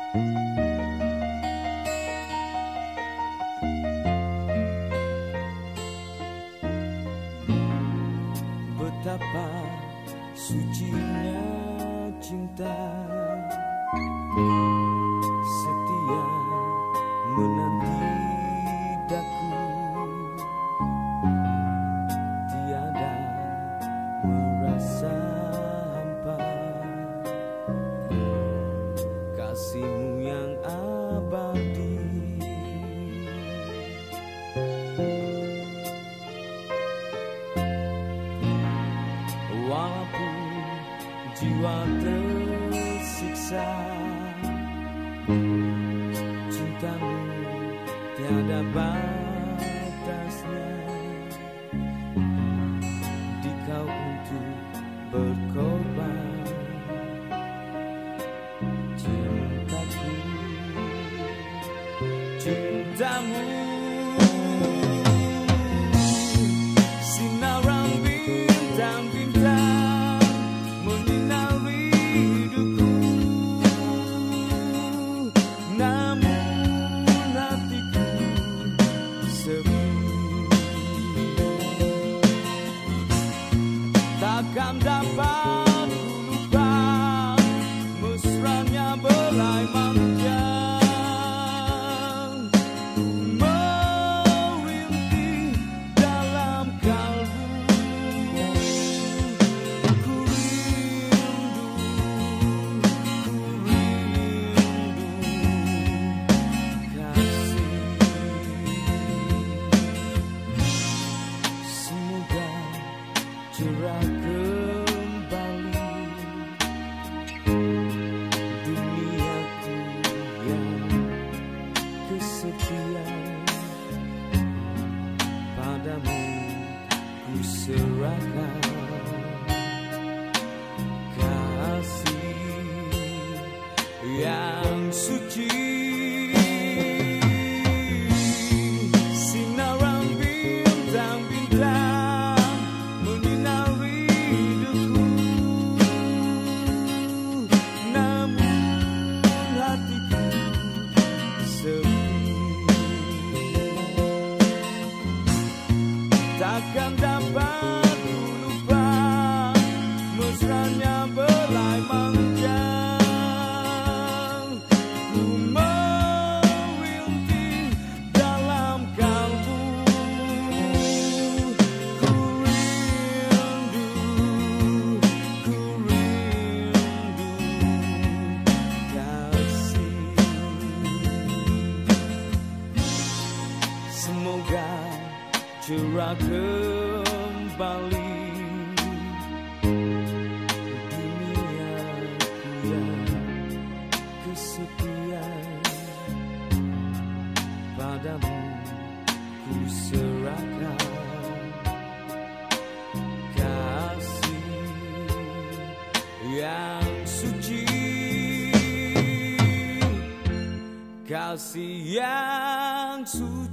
Betapa sucinya cinta, setia menanti daku, tiada merasa hampa. Kasihmu yang abadi, walaupun jiwa tersiksa, cintamu tiada batasnya. Di kau untuk berkorban, cintaku, cintamu. Sinaran bintang-bintang menyinari hidupku, namun hatiku sepi. Takkan dapat ku lupa mesranya belai manja, merintih dalam kalbu. Ku rindu kasih. Semoga cerah kembali duniaku yang kesepian. Padamu ku serahkan kasih yang suci. Sinaran bintang-bintang menyinari hidupku, namun hatiku sepi. Takkan dapat ku lupa mesranya belai manja. Ku merintih dalam kalbu. Ku rindu kasih. Semoga cerah kembali duniaku yang kesepian. Padamu ku serahkan kasih yang suci, kasih yang suci.